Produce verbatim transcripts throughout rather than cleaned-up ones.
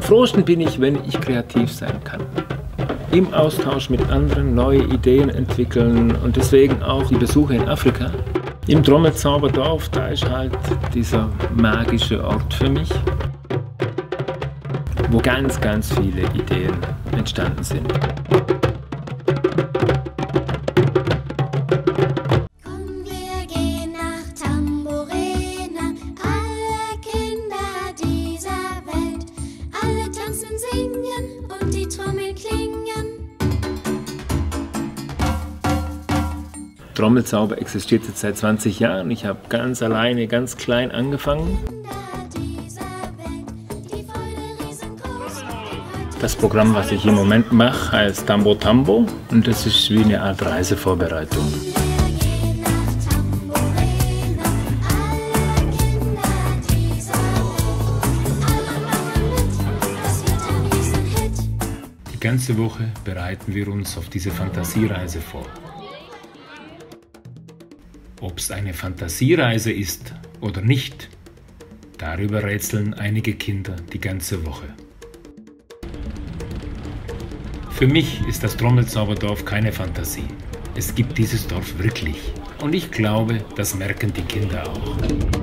frohsten bin ich, wenn ich kreativ sein kann. Im Austausch mit anderen neue Ideen entwickeln und deswegen auch die Besuche in Afrika. Im Trommelzauberdorf, da ist halt dieser magische Ort für mich, wo ganz, ganz viele Ideen entstanden sind. Trommelzauber existiert jetzt seit zwanzig Jahren. Ich habe ganz alleine, ganz klein angefangen. Das Programm, was ich im Moment mache, heißt Tambo Tambo und das ist wie eine Art Reisevorbereitung. Die ganze Woche bereiten wir uns auf diese Fantasiereise vor. Ob es eine Fantasiereise ist oder nicht, darüber rätseln einige Kinder die ganze Woche. Für mich ist das Trommelzauberdorf keine Fantasie. Es gibt dieses Dorf wirklich. Und ich glaube, das merken die Kinder auch.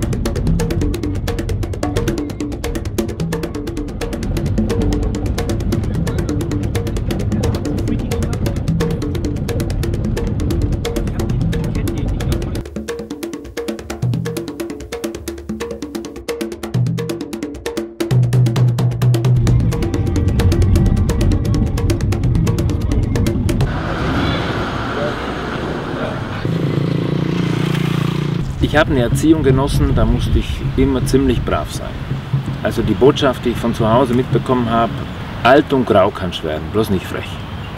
Ich habe eine Erziehung genossen, da musste ich immer ziemlich brav sein. Also die Botschaft, die ich von zu Hause mitbekommen habe, alt und grau kannst du werden, bloß nicht frech.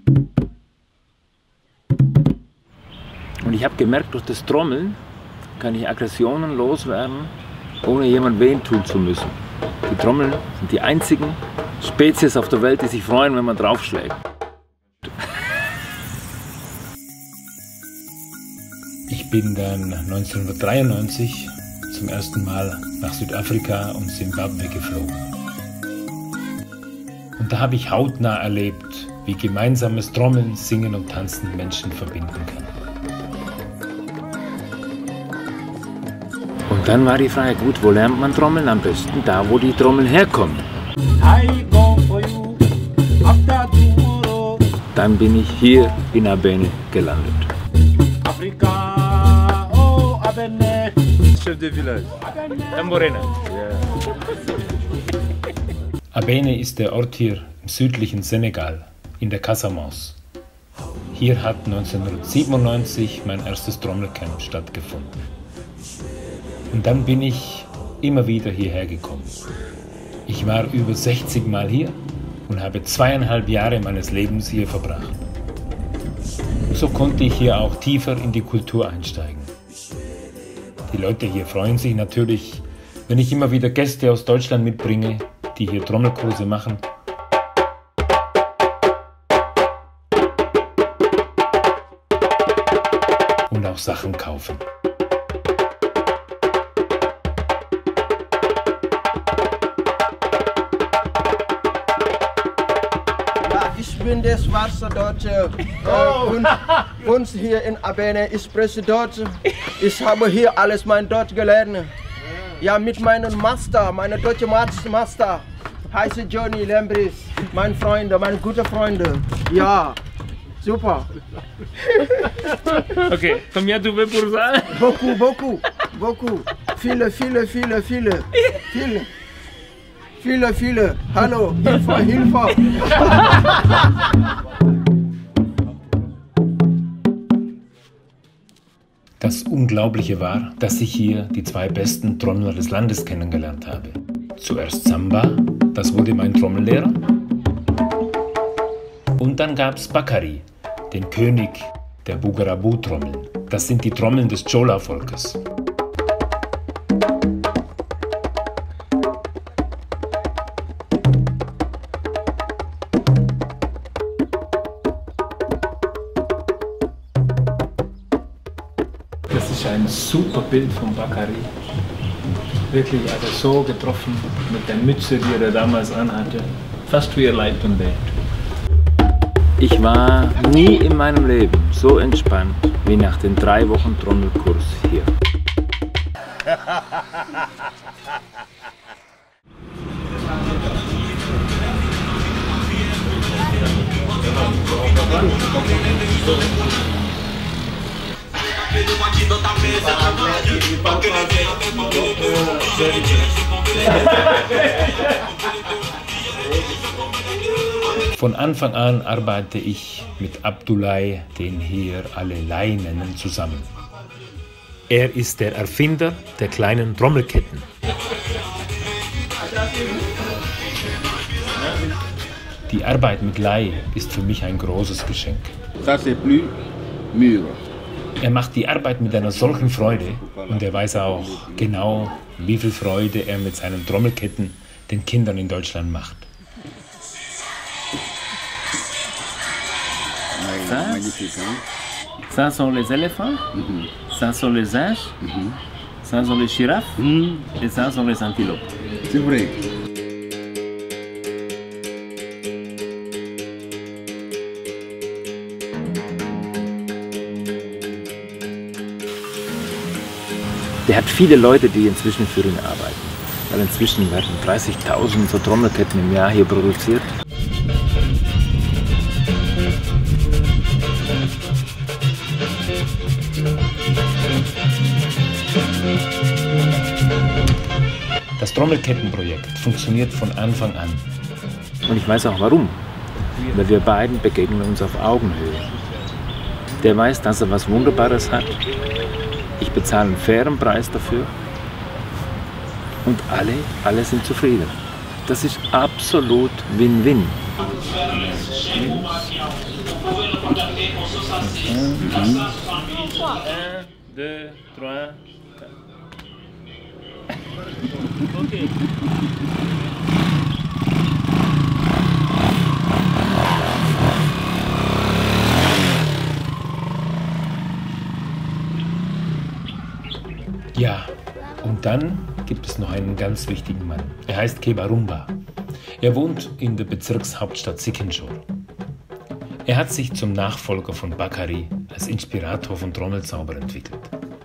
Und ich habe gemerkt, durch das Trommeln kann ich Aggressionen loswerden, ohne jemand weh tun zu müssen. Die Trommeln sind die einzigen Spezies auf der Welt, die sich freuen, wenn man draufschlägt. Ich bin dann neunzehnhundertdreiundneunzig zum ersten Mal nach Südafrika und Simbabwe geflogen. Und da habe ich hautnah erlebt, wie gemeinsames Trommeln, Singen und Tanzen Menschen verbinden kann. Und dann war die Frage, gut, wo lernt man Trommeln? Am besten da, wo die Trommeln herkommen. Dann bin ich hier in Abene gelandet. Afrika. Chef de village. Tamborena. Yeah. Abene ist der Ort hier im südlichen Senegal, in der Casamance. Hier hat neunzehnhundertsiebenundneunzig mein erstes Trommelcamp stattgefunden. Und dann bin ich immer wieder hierher gekommen. Ich war über sechzig Mal hier und habe zweieinhalb Jahre meines Lebens hier verbracht. So konnte ich hier auch tiefer in die Kultur einsteigen. Die Leute hier freuen sich natürlich, wenn ich immer wieder Gäste aus Deutschland mitbringe, die hier Trommelkurse machen. Und auch Sachen kaufen. Ich bin der schwarze Deutsche. Äh, uns hier in Abene, ich spreche Deutsch. Ich habe hier alles mein Deutsch gelernt. Ja, mit meinem Master, meinem deutschen Master, heiße Johnny Lembris, mein Freund, meine guten Freunde. Ja, super. Okay, combien tu veux pour ça? Beaucoup, beaucoup, beaucoup. Viele, viele, viele, viele, viele. Viele, viele. Hallo, Hilfe, Hilfe. Das Unglaubliche war, dass ich hier die zwei besten Trommler des Landes kennengelernt habe. Zuerst Samba, das wurde mein Trommellehrer. Und dann gab es Bakari, den König der Bugarabu-Trommeln. Das sind die Trommeln des Chola-Volkes. Das ist ein super Bild von Bakari. Wirklich, also so getroffen mit der Mütze, die er damals anhatte. fast wie erleibt und wert. Ich war nie in meinem Leben so entspannt wie nach den drei Wochen Trommelkurs hier. Von Anfang an arbeite ich mit Abdoulaye, den hier alle Lai nennen, zusammen. Er ist der Erfinder der kleinen Trommelketten. Die Arbeit mit Lai ist für mich ein großes Geschenk. Ça, c'est plus mûr. Er macht die Arbeit mit einer solchen Freude und er weiß auch genau, wie viel Freude er mit seinen Trommelketten den Kindern in Deutschland macht. Ça, ça sont les éléphants, mm-hmm. ça sont les singes, mm-hmm. ça sont les girafes mm. et ça sont les antilopes. C'est vrai. Der hat viele Leute, die inzwischen für ihn arbeiten. Weil inzwischen werden dreißigtausend so Trommelketten im Jahr hier produziert. Das Trommelkettenprojekt funktioniert von Anfang an. Und ich weiß auch warum. Weil wir beiden begegnen uns auf Augenhöhe. Der weiß, dass er was Wunderbares hat. Ich bezahle einen fairen Preis dafür. Und alle, alle sind zufrieden. Das ist absolut Win-Win. Okay. Ja, und dann gibt es noch einen ganz wichtigen Mann. Er heißt Keba Rumba. Er wohnt in der Bezirkshauptstadt Ziguinchor. Er hat sich zum Nachfolger von Bakary als Inspirator von Trommelzauber entwickelt.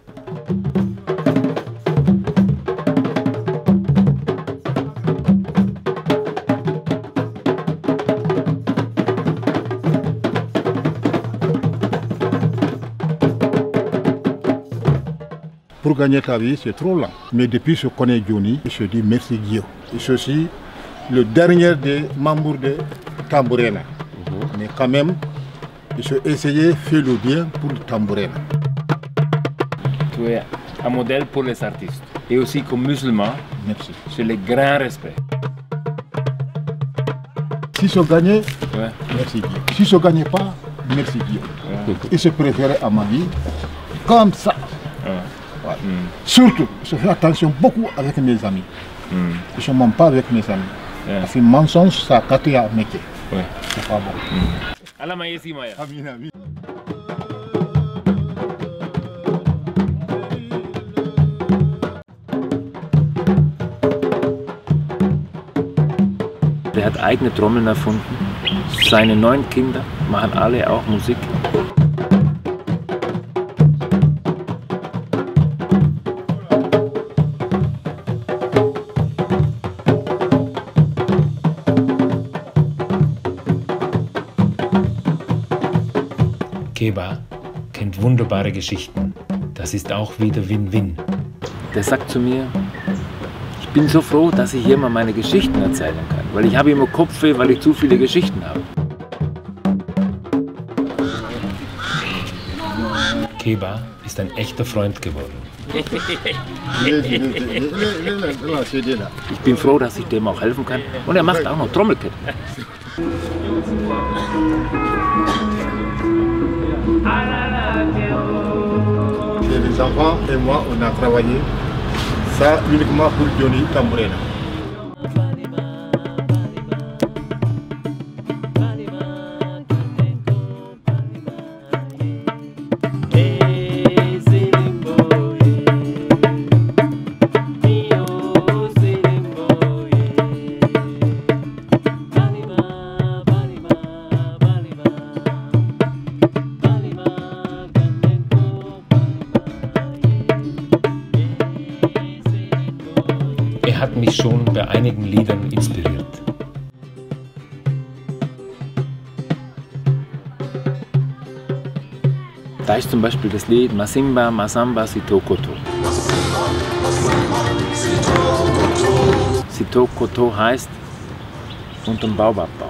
Pour gagner ta vie, c'est trop lent. Mais depuis que je connais Johnny, je dis merci Guillaume. Je suis le dernier des membres de Tambourena. Mm-hmm. Mais quand même, je vais essayer de faire le bien pour le Tambourena. Tu es un modèle pour les artistes. Et aussi comme musulman, merci. J'ai le grand respect. Si je gagnais, ouais. Merci Guillaume. Si je ne gagnais pas, merci Guillaume. Ouais. Et je préférais à ma vie comme ça. Ouais. Ouais. Mm. Surtout, je fais attention beaucoup avec mes amis. Mm. Je ne mens pas avec mes amis. Yeah. Parce que mensonge, ça casse à métier. Ouais. C'est pas bon. Mm. Allah mayesi maya. Amin, amin. Er hat eigene Trommeln erfunden. Seine neun Kinder machen alle auch Musik. Keba kennt wunderbare Geschichten. Das ist auch wieder Win-Win. Der sagt zu mir, ich bin so froh, dass ich hier mal meine Geschichten erzählen kann, weil ich habe immer Kopfweh, weil ich zu viele Geschichten habe. Keba ist ein echter Freund geworden. Ich bin froh, dass ich dem auch helfen kann und er macht auch noch Trommelketten. Les enfants et moi, on a travaillé ça uniquement pour Johnny Tambourena. mich schon bei einigen Liedern inspiriert. Da ist zum Beispiel das Lied Masimba, Masamba, Sitokoto. Sitokoto heißt unterm Baumabbau.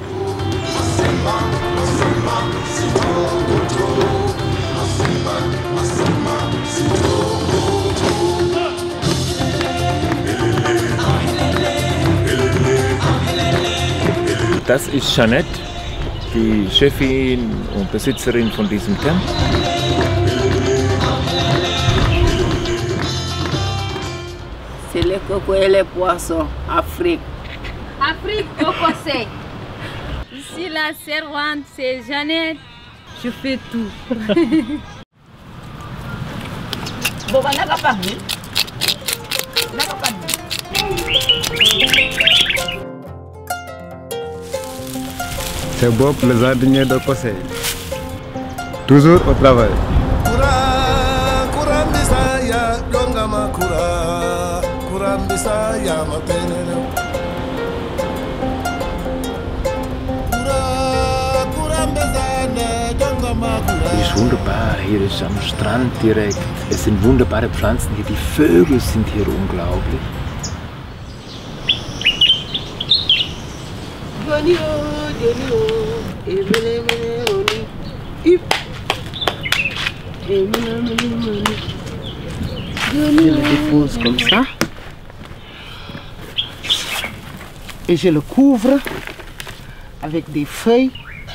Das ist Jeanette, die Chefin und Besitzerin von diesem Camp. C'est le coco et les poissons, Afrique. Afrique, coco c'est. Ici la servante, c'est Jeannette. Je fais tout. Boba naga parmi. Naga parmi. C'est Bob, le jardinier de Cossé. Toujours au travail. Es ist wunderbar, hier ist am Strand direkt. Es sind wunderbare Pflanzen hier, die Vögel sind hier unglaublich. Je le dépose comme ça et je le couvre avec des feuilles.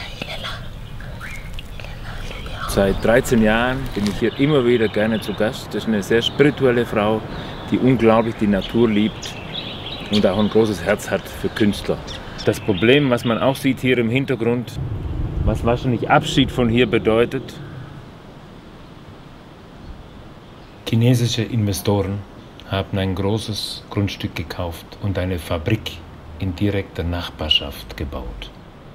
Seit dreizehn Jahren bin ich hier immer wieder gerne zu Gast. Das ist eine sehr spirituelle Frau, die unglaublich die Natur liebt und auch ein großes Herz hat für Künstler. Das Problem, was man auch sieht hier im Hintergrund, was wahrscheinlich Abschied von hier bedeutet. Chinesische Investoren haben ein großes Grundstück gekauft und eine Fabrik in direkter Nachbarschaft gebaut.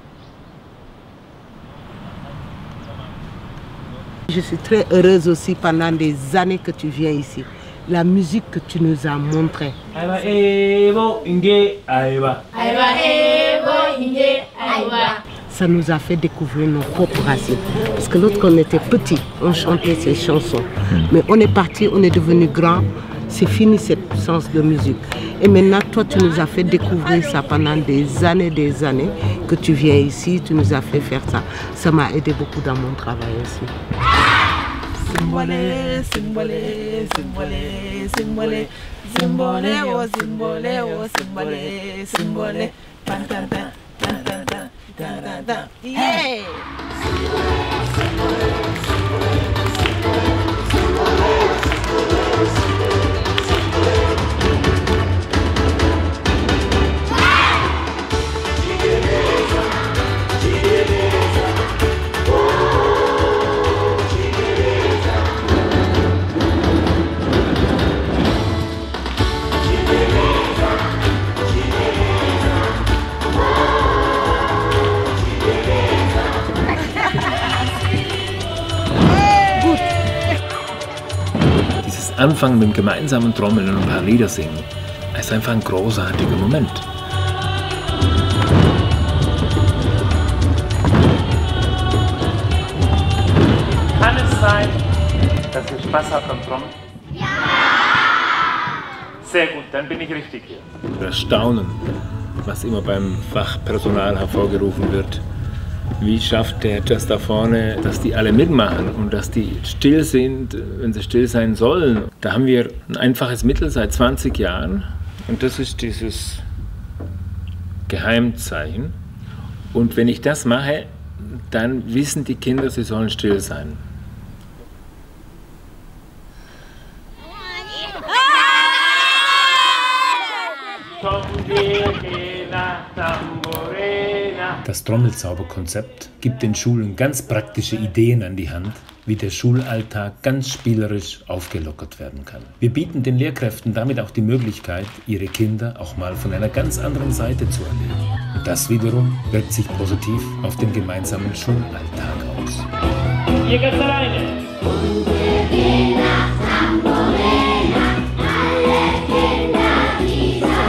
Je suis très heureuse aussi pendant des années que tu viens ici. La musique que tu nous as montrée. Ça nous a fait découvrir nos propres racines. Parce que lorsqu'on était petit, on chantait ces chansons. Mais on est parti, on est devenu grand. C'est fini cette sens de musique. Et maintenant, toi, tu nous as fait découvrir ça pendant des années, des années. Que tu viens ici, tu nous as fait faire ça. Ça m'a aidé beaucoup dans mon travail aussi. Simbole, simbole, simbole, simbole, simbole, oh simbole, oh simbole, simbole, tan tan tan, tan tan tan, tan tan tan. Yeah! Anfangen mit dem gemeinsamen Trommeln und ein paar Lieder singen. Es ist einfach ein großartiger Moment. Kann es sein, dass ihr Spaß habt am Trommeln? Ja! Sehr gut, dann bin ich richtig hier. Erstaunen, was immer beim Fachpersonal hervorgerufen wird. Wie schafft der das da vorne, dass die alle mitmachen und dass die still sind, wenn sie still sein sollen? Da haben wir ein einfaches Mittel seit zwanzig Jahren und das ist dieses Geheimzeichen. Und wenn ich das mache, dann wissen die Kinder, sie sollen still sein. Das Trommelzauberkonzept gibt den Schulen ganz praktische Ideen an die Hand, wie der Schulalltag ganz spielerisch aufgelockert werden kann. Wir bieten den Lehrkräften damit auch die Möglichkeit, ihre Kinder auch mal von einer ganz anderen Seite zu erleben. Und das wiederum wirkt sich positiv auf den gemeinsamen Schulalltag aus. Ihr geht's alleine. Und wir gehen nach Tamborena, alle Kinder dieser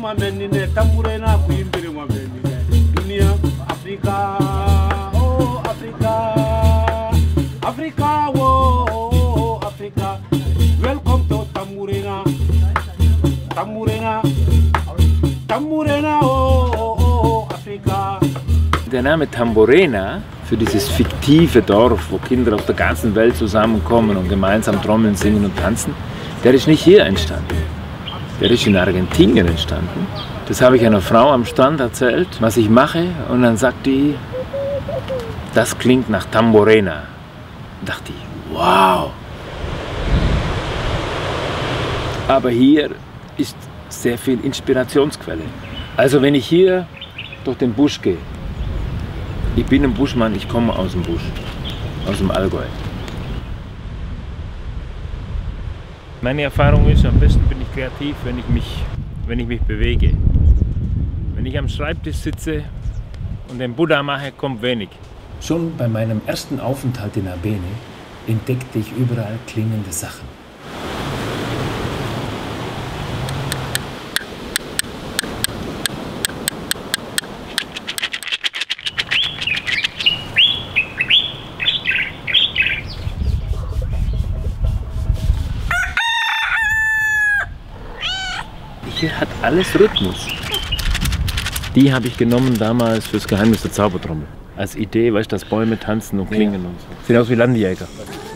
menine tamburena kuimbire mwa menine dunia Afrika oh Afrika Afrika oh Afrika welcome to Tamburena Tamburena Tamburena oh oh Afrika. Der Name Tamburena für dieses fiktive Dorf, wo Kinder aus der ganzen Welt zusammenkommen und gemeinsam trommeln, singen und tanzen, der ist nicht hier entstanden. Der ist in Argentinien entstanden. Das habe ich einer Frau am Strand erzählt, was ich mache, und dann sagt die, das klingt nach Tamburena. Da dachte ich, wow! Aber hier ist sehr viel Inspirationsquelle. Also wenn ich hier durch den Busch gehe, ich bin ein Buschmann, ich komme aus dem Busch, aus dem Allgäu. Meine Erfahrung ist, am besten bin ich kreativ, wenn ich mich, wenn ich mich bewege. Wenn ich am Schreibtisch sitze und den Buddha mache, kommt wenig. Schon bei meinem ersten Aufenthalt in Abene entdeckte ich überall klingende Sachen. Hier hat alles Rhythmus. Die habe ich genommen damals fürs Geheimnis der Zaubertrommel. Als Idee, weißt du, dass Bäume tanzen und klingen ja. Und so. Sieht aus wie Landjäger.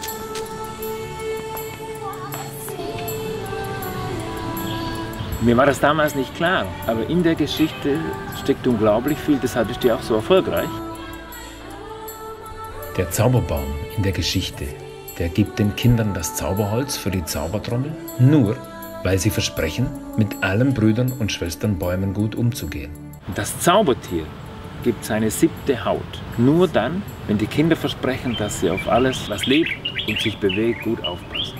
Mir war das damals nicht klar, aber in der Geschichte steckt unglaublich viel, deshalb ist die auch so erfolgreich. Der Zauberbaum in der Geschichte, der gibt den Kindern das Zauberholz für die Zaubertrommel, nur weil sie versprechen, mit allen Brüdern und Schwesternbäumen gut umzugehen. Das Zaubertier gibt seine siebte Haut. Nur dann, wenn die Kinder versprechen, dass sie auf alles, was lebt und sich bewegt, gut aufpassen.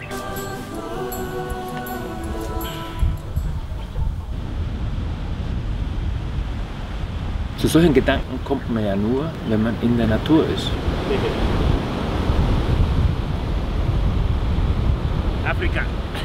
Zu solchen Gedanken kommt man ja nur, wenn man in der Natur ist. Afrika.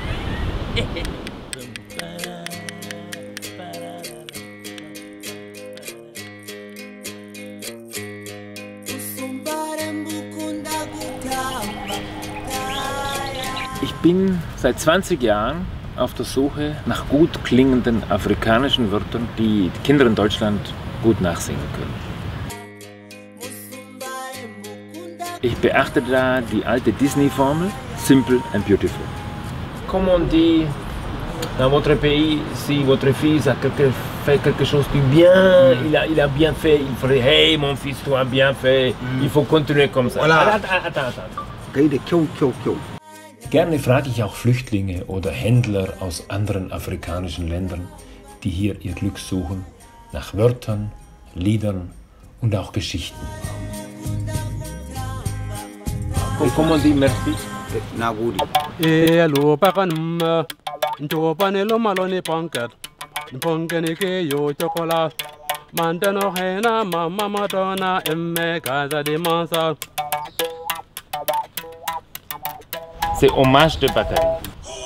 Ich bin seit zwanzig Jahren auf der Suche nach gut klingenden afrikanischen Wörtern, die die Kinder in Deutschland gut nachsingen können. Ich beachte da die alte Disney-Formel, simple and beautiful. Comme on dit dans votre pays, si votre fils a quelque, fait quelque chose de bien, il a, il a bien fait, il ferait hey mon fils, tu as bien fait, il faut continuer comme ça. Voilà. Attends, attends, attends. Gerne frage ich auch Flüchtlinge oder Händler aus anderen afrikanischen Ländern, die hier ihr Glück suchen, nach Wörtern, Liedern und auch Geschichten. Comment on dit merci? Nagudi. Elo pakanum, njopanelo maloni panket, ponkeni ke yo chocolat, manteno hena mama madonna emme casa de mansa. C'est hommage de Bakary.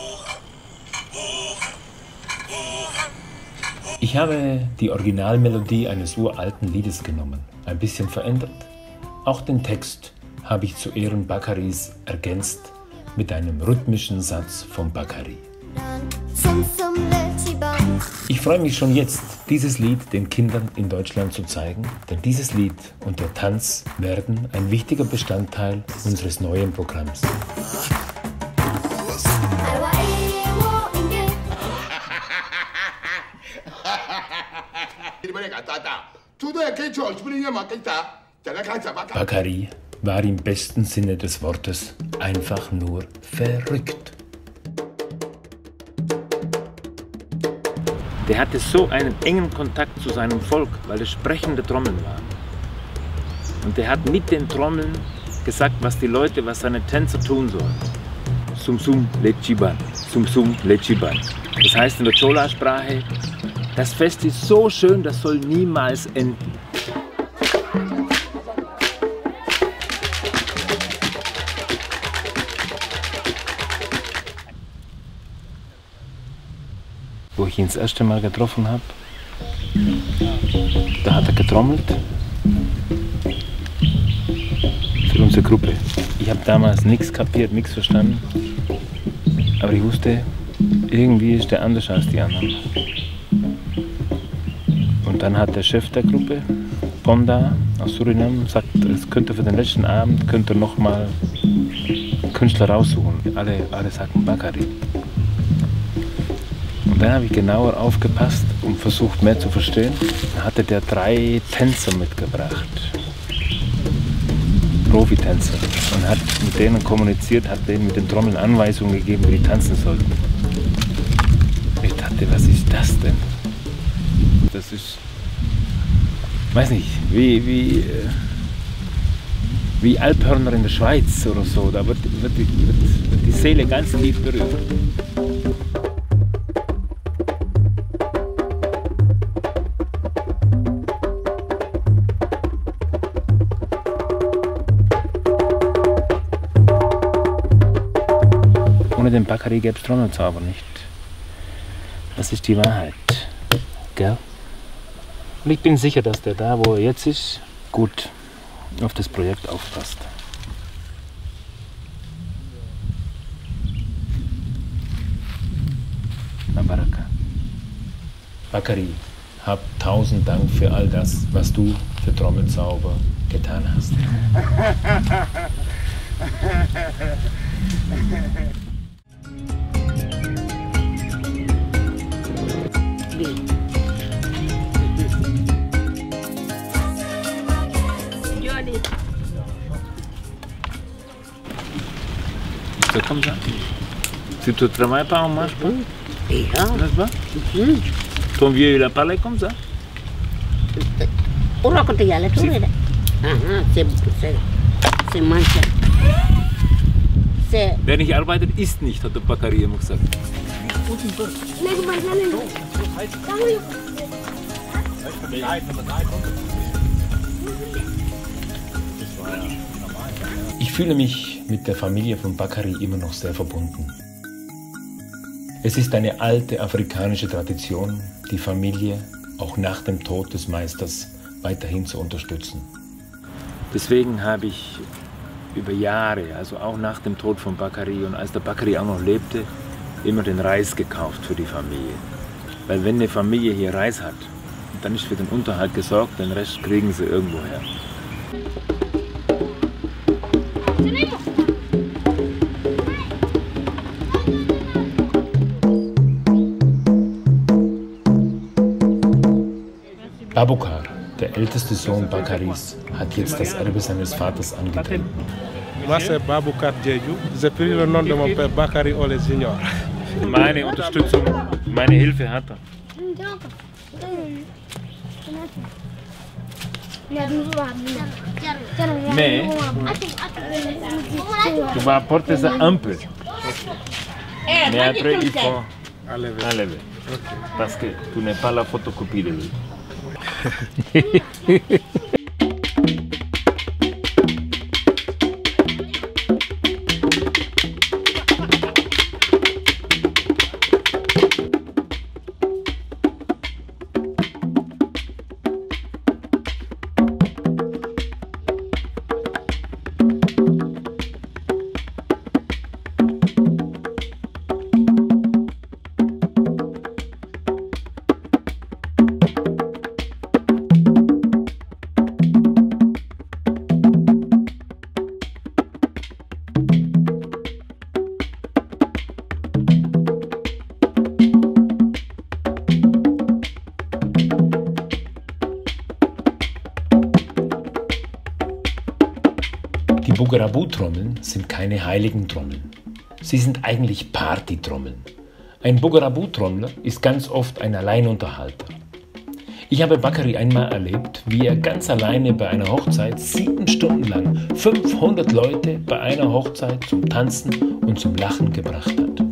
Ich habe die Originalmelodie eines uralten Liedes genommen, ein bisschen verändert. Auch den Text habe ich zu Ehren Bakarys ergänzt mit einem rhythmischen Satz von Bakary. Ich freue mich schon jetzt, dieses Lied den Kindern in Deutschland zu zeigen, denn dieses Lied und der Tanz werden ein wichtiger Bestandteil unseres neuen Programms. Bakary war im besten Sinne des Wortes einfach nur verrückt. Der hatte so einen engen Kontakt zu seinem Volk, weil es sprechende Trommeln waren. Und der hat mit den Trommeln gesagt, was die Leute, was seine Tänzer tun sollen. Sum sum lechiban, sum sum lechiban. Das heißt in der Chola-Sprache, das Fest ist so schön, das soll niemals enden. wo ich ihn das erste Mal getroffen habe. Da hat er getrommelt für unsere Gruppe. Ich habe damals nichts kapiert, nichts verstanden, aber ich wusste, irgendwie ist der anders als die anderen. Und dann hat der Chef der Gruppe, Ponda aus Suriname, gesagt, es könnte für den letzten Abend könnte noch mal Künstler raussuchen. Alle, alle sagten Bakary. Und dann habe ich genauer aufgepasst und versucht mehr zu verstehen. Dann hatte der drei Tänzer mitgebracht, Profitänzer, und hat mit denen kommuniziert, hat denen mit den Trommeln Anweisungen gegeben, wie die tanzen sollten. Ich dachte, was ist das denn? Das ist, weiß nicht, wie, wie, wie Alphörner in der Schweiz oder so. Da wird, wird, die, wird, wird die Seele ganz tief berührt. Ohne den Bakary gäbe es Trommelzauber nicht. Das ist die Wahrheit. Gell? Und ich bin sicher, dass der da, wo er jetzt ist, gut auf das Projekt aufpasst. Baraka. Bakary, hab tausend Dank für all das, was du für Trommelzauber getan hast. C'est comme ça. Tu te travailles pas en marche pas? N'est-ce pas? Ton vieux il a parlé comme ça? Wer nicht arbeitet, isst nicht, hat der Bakary immer gesagt. Ich fühle mich mit der Familie von Bakary immer noch sehr verbunden. Es ist eine alte afrikanische Tradition, die Familie auch nach dem Tod des Meisters weiterhin zu unterstützen. Deswegen habe ich über Jahre, also auch nach dem Tod von Bakary und als der Bakary auch noch lebte, immer den Reis gekauft für die Familie. Weil wenn eine Familie hier Reis hat, dann ist für den Unterhalt gesorgt, den Rest kriegen sie irgendwo her. Babukar, der älteste Sohn Bakarys, hat jetzt das Erbe seines Vaters angetreten. Moi c'est Babukar Diédhiou. J'ai pris le nom de mon père Bakary Ole Junior. Meine Unterstützung, meine Hilfe hat er. Mais tu vas apporter ça un peu. Mais après il faut enlever. enlever. Parce que tu n'es pas la photocopie de lui. Die Bugarabu-Trommeln sind keine heiligen Trommeln. Sie sind eigentlich Partytrommeln. Ein Bugarabu-Trommler ist ganz oft ein Alleinunterhalter. Ich habe Bakary einmal erlebt, wie er ganz alleine bei einer Hochzeit sieben Stunden lang fünfhundert Leute bei einer Hochzeit zum Tanzen und zum Lachen gebracht hat.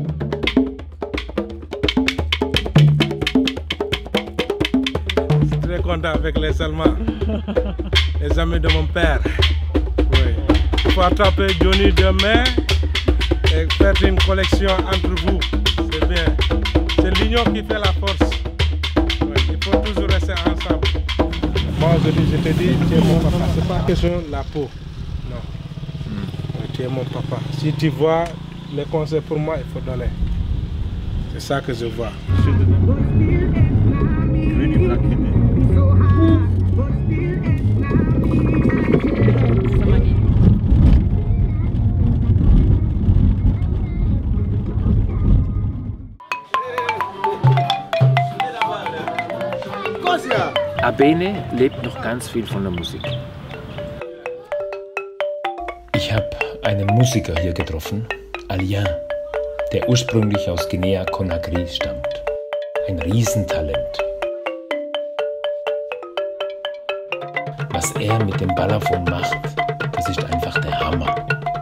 Je suis très content avec les Salma, les amis de mon père. Oui. Il faut attraper Johnny demain et faire une collection entre vous. C'est bien. C'est l'union qui fait la force. Ouais, il faut toujours rester ensemble. Moi aujourd'hui je te dis, tu es mon papa. C'est pas question de la peau. Non. Mm. Tu es mon papa. Si tu vois les conseils pour moi, il faut donner. C'est ça que je vois. Abene lebt noch ganz viel von der Musik. Ich habe einen Musiker hier getroffen, Alain, der ursprünglich aus Guinea-Conakry stammt. Ein Riesentalent. Was er mit dem Balafon macht, das ist einfach der Hammer.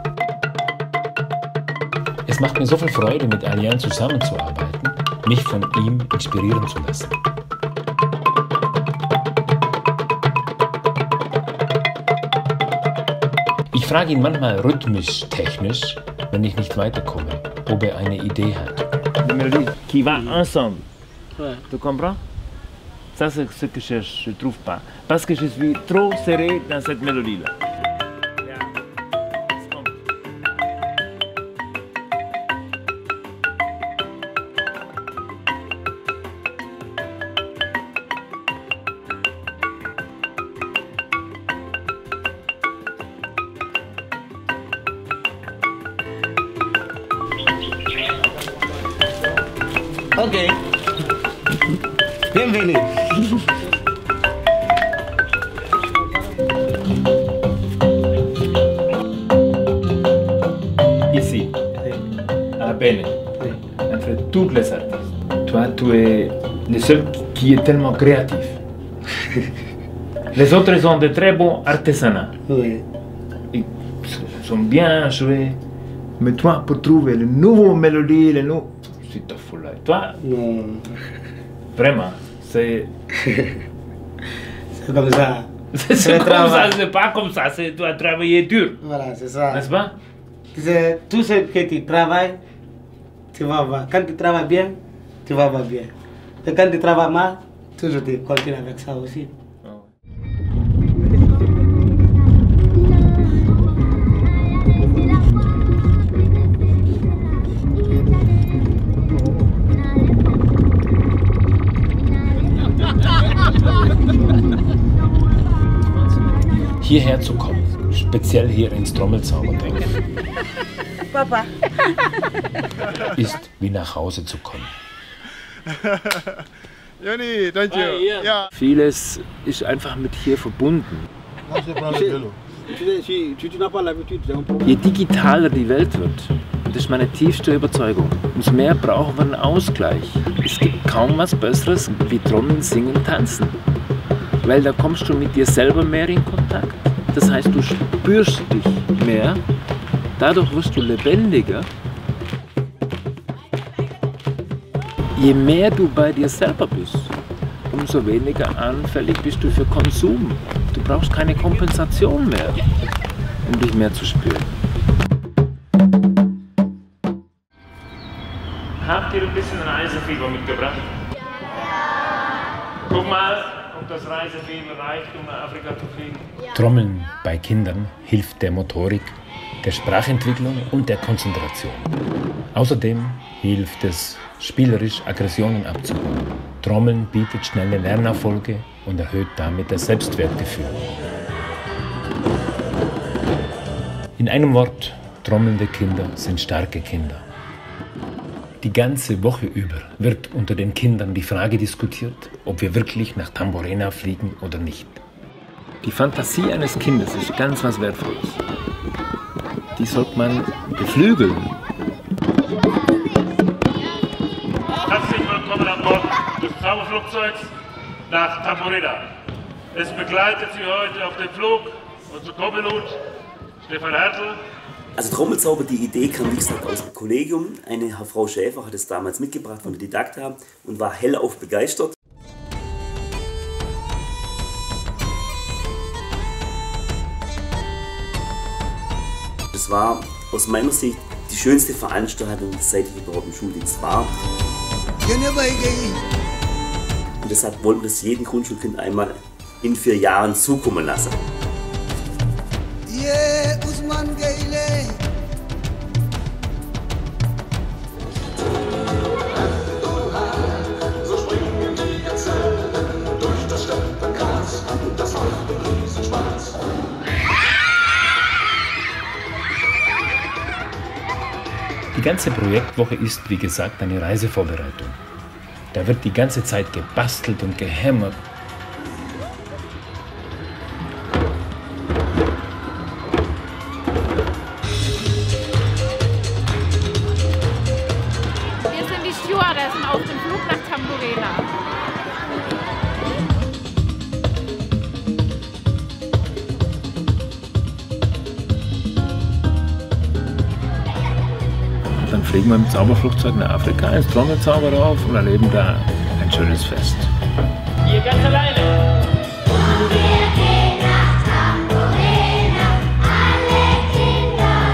Es macht mir so viel Freude, mit Alain zusammenzuarbeiten, mich von ihm inspirieren zu lassen. Ich frage ihn manchmal rhythmisch, technisch, wenn ich nicht weiterkomme, ob er eine Idee hat. Une mélodie qui va ensemble. Ouais. Tu comprends? Ça c'est ce que je ne trouve pas. Parce que je suis trop serré dans cette mélodie-là. Ok. Bienvenue. Ici, à Abene, entre tous les artistes, toi, tu es le seul qui est tellement créatif. Les autres sont de très bons artisanats. Oui. Ils sont bien joués. Mais toi, pour trouver les nouveaux mélodies, les nouveaux... C'est ta folie. Toi, non. Vraiment, c'est... c'est comme ça. C'est comme ça, c'est pas comme ça, c'est tu as travaillé dur. Voilà, c'est ça. N'est-ce pas? Tout ce que tu travailles, tu vas voir. Quand tu travailles bien, tu vas voir bien. Et quand tu travailles mal, toujours tu continues avec ça aussi. Hierher zu kommen, speziell hier ins Trommelzauberdorf, Papa. ist wie nach Hause zu kommen. Joni, thank you. Ja. Vieles ist einfach mit hier verbunden. Je digitaler die Welt wird, und das ist meine tiefste Überzeugung, umso mehr brauchen wir einen Ausgleich. Es gibt kaum was Besseres wie Trommeln, Singen, Tanzen. Weil da kommst du mit dir selber mehr in Kontakt. Das heißt, du spürst dich mehr, dadurch wirst du lebendiger. Je mehr du bei dir selber bist, umso weniger anfällig bist du für Konsum. Du brauchst keine Kompensation mehr, um dich mehr zu spüren. Habt ihr ein bisschen Reisefieber mitgebracht? Ja! Guck mal, ob das Reisefieber reicht, um nach Afrika zu fliegen. Trommeln bei Kindern hilft der Motorik, der Sprachentwicklung und der Konzentration. Außerdem hilft es, spielerisch Aggressionen abzubauen. Trommeln bietet schnelle Lernerfolge und erhöht damit das Selbstwertgefühl. In einem Wort, trommelnde Kinder sind starke Kinder. Die ganze Woche über wird unter den Kindern die Frage diskutiert, ob wir wirklich nach Tamborena fliegen oder nicht. Die Fantasie eines Kindes ist ganz was Wertvolles. Die sollte man beflügeln. Herzlich willkommen an Bord des Zauberflugzeugs nach Tamborena. Es begleitet Sie heute auf dem Flug unser Co-Pilot Stefan Hertel. Also Trommelzauber, die Idee kam wie gesagt aus dem Kollegium. Eine Frau Schäfer hat es damals mitgebracht von der Didakta und war hellauf begeistert. Das war aus meiner Sicht die schönste Veranstaltung, seit ich überhaupt im Schuldienst war. Und deshalb wollen wir das jedem Grundschulkind einmal in vier Jahren zukommen lassen. Die ganze Projektwoche ist, wie gesagt, eine Reisevorbereitung. Da wird die ganze Zeit gebastelt und gehämmert. Wir sind die Stewardessen auf dem Flug nach Tamborela. Dann fliegen wir im Zauberflugzeug nach Afrika, ins Trommelzauberdorf und erleben da ein schönes Fest. Ihr ganz alleine. Wir gehen nach Tamborela, alle Kinder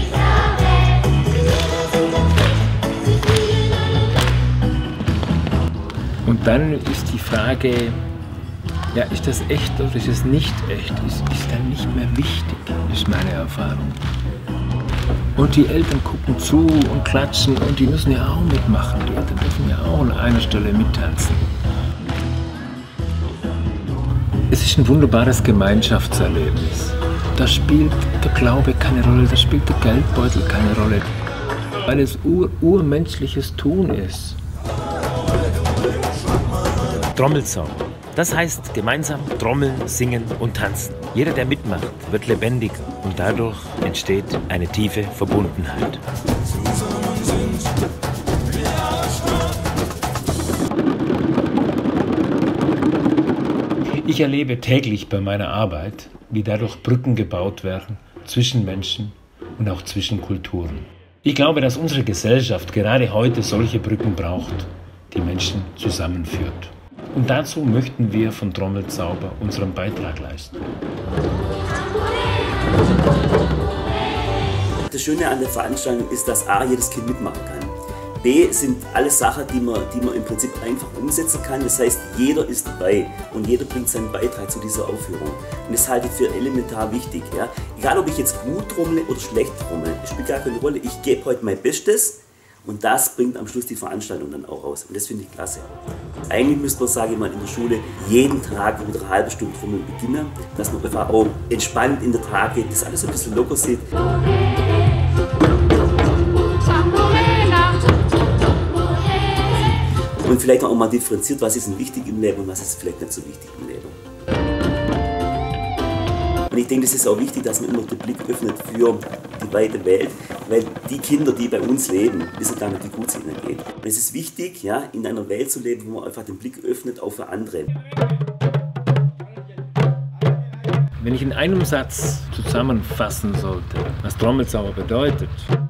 dieser Welt. Und dann ist die Frage, ja, ist das echt oder ist es nicht echt? Ist, ist dann nicht mehr wichtig, ist meine Erfahrung. Und die Eltern gucken zu und klatschen und die müssen ja auch mitmachen. Die Eltern dürfen ja auch an einer Stelle mittanzen. Es ist ein wunderbares Gemeinschaftserlebnis. Da spielt der Glaube keine Rolle, da spielt der Geldbeutel keine Rolle, weil es ur urmenschliches Tun ist. Trommelzauber. Das heißt gemeinsam trommeln, singen und tanzen. Jeder, der mitmacht, wird lebendiger und dadurch entsteht eine tiefe Verbundenheit. Ich erlebe täglich bei meiner Arbeit, wie dadurch Brücken gebaut werden zwischen Menschen und auch zwischen Kulturen. Ich glaube, dass unsere Gesellschaft gerade heute solche Brücken braucht, die Menschen zusammenführt. Und dazu möchten wir von Trommelzauber unseren Beitrag leisten. Das Schöne an der Veranstaltung ist, dass A, jedes Kind mitmachen kann. B, sind alles Sachen, die man, die man im Prinzip einfach umsetzen kann. Das heißt, jeder ist dabei und jeder bringt seinen Beitrag zu dieser Aufführung. Und das halte ich für elementar wichtig. Ja? Egal, ob ich jetzt gut trommle oder schlecht trommle, es spielt gar keine Rolle. Ich gebe heute mein Bestes. Und das bringt am Schluss die Veranstaltung dann auch raus. Und das finde ich klasse. Eigentlich müsste man, sage ich mal, in der Schule jeden Tag mit einer halben Stunde Trommeln beginnen, dass man einfach auch entspannt in der Tage das alles ein bisschen locker sieht. Und vielleicht auch mal differenziert, was ist denn wichtig im Leben und was ist vielleicht nicht so wichtig im Leben. Und ich denke, das ist auch wichtig, dass man immer den Blick öffnet für die weite Welt, weil die Kinder, die bei uns leben, wissen gar nicht, wie gut es ihnen geht. Und es ist wichtig, ja, in einer Welt zu leben, wo man einfach den Blick öffnet, auch für andere. Wenn ich in einem Satz zusammenfassen sollte, was Trommelzauber bedeutet,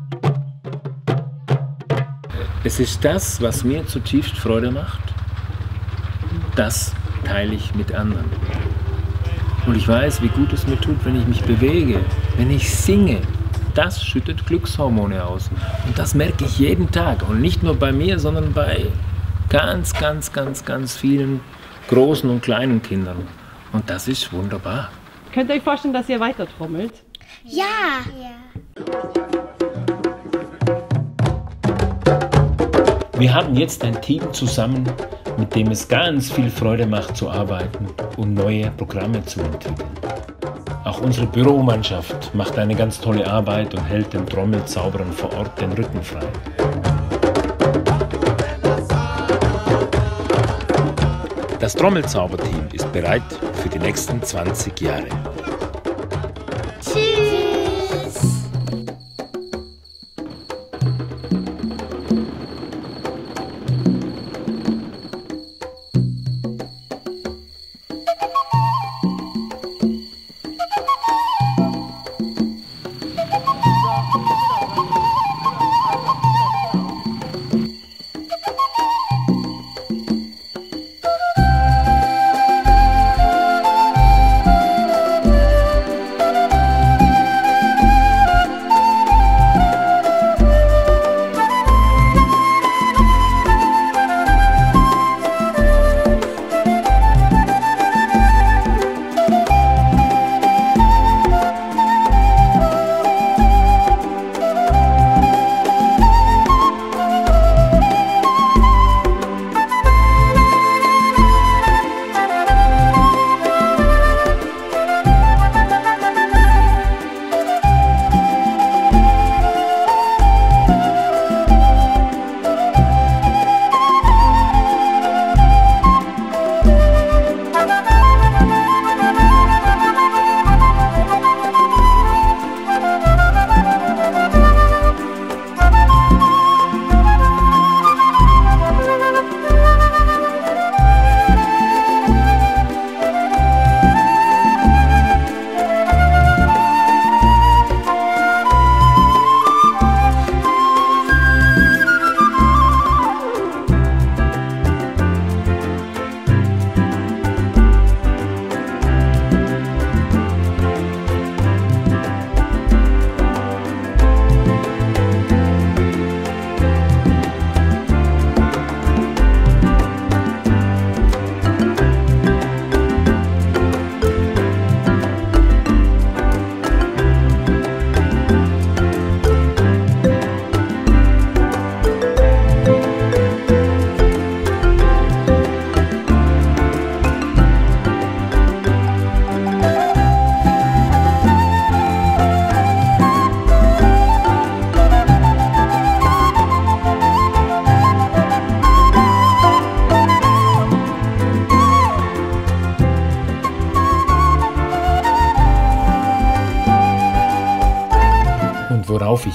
es ist das, was mir zutiefst Freude macht, das teile ich mit anderen. Und ich weiß, wie gut es mir tut, wenn ich mich bewege, wenn ich singe. Das schüttet Glückshormone aus. Und das merke ich jeden Tag. Und nicht nur bei mir, sondern bei ganz, ganz, ganz, ganz vielen großen und kleinen Kindern. Und das ist wunderbar. Könnt ihr euch vorstellen, dass ihr weiter trommelt? Ja. Wir haben jetzt ein Team zusammen, mit dem es ganz viel Freude macht zu arbeiten und neue Programme zu entwickeln. Auch unsere Büromannschaft macht eine ganz tolle Arbeit und hält den Trommelzauberern vor Ort den Rücken frei. Das Trommelzauberteam ist bereit für die nächsten zwanzig Jahre.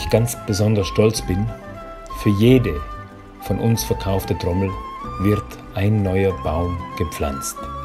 ich ganz besonders stolz bin, für jede von uns verkaufte Trommel wird ein neuer Baum gepflanzt.